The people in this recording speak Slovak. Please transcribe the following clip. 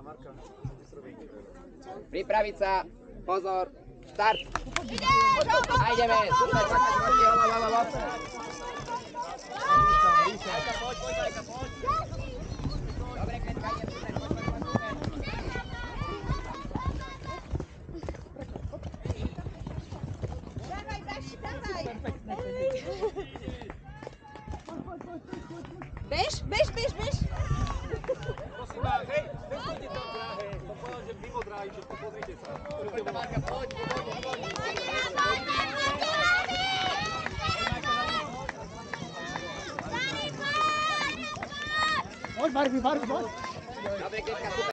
Pripraviť sa, pozor, štart. A ideme, super, poďme, hop. Dobre, Kvetka, ide, super, poď. Dávaj, Daši, dávaj. Bež. Prosím vás, hej, nestúďte tam v dráhe. Som povedal, že mimo dráhy, že pozrite sa. Poď, Barbie, poď. Dobre, Kvetka, super.